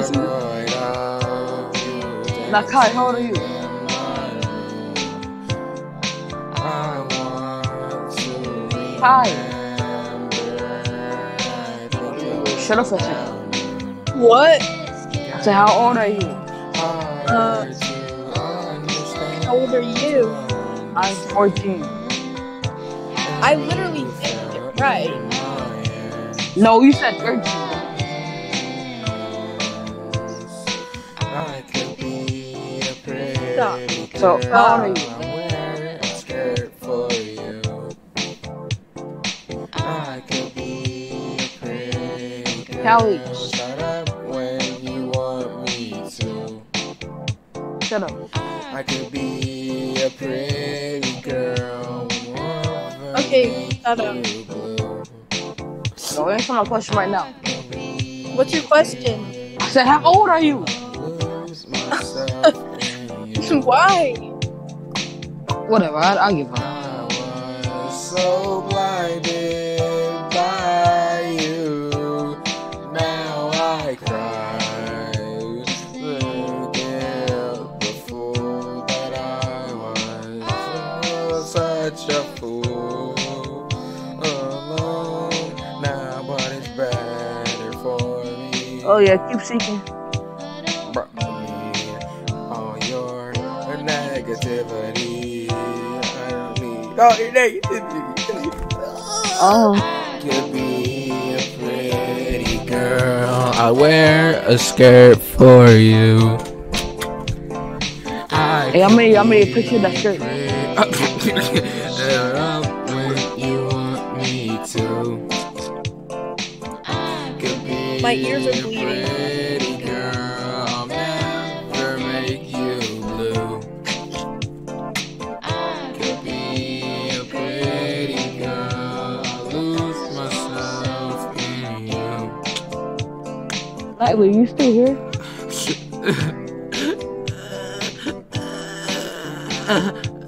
old are you? Now, Kai, how old are you? Kai. Shut up for a second. What? I said, how old are you? How old are you? I'm 14. I literally said it right. No, you said 13. Stop. So, how old are you? Callie. Shut up. I could be a pretty girl. Okay, shut up. No, answer my question right now. What's your question? I said, how old are you? Why? Whatever, I'll give up. I was so blinded by you. Now I cry. Forget the fool that I was. Such a fool. Alone now, but it's better for me. Oh yeah, keep seeking. Brought me all your negativity. I don't need all your negativity. Oh. Could be a pretty girl. I wear a skirt for you. Hey, I made a picture of that shirt. When you want me to. Could be My ears are bleeding. a pretty girl. I'll never make you blue. Could be a pretty girl. I'll lose myself in you. Lightly, you still here?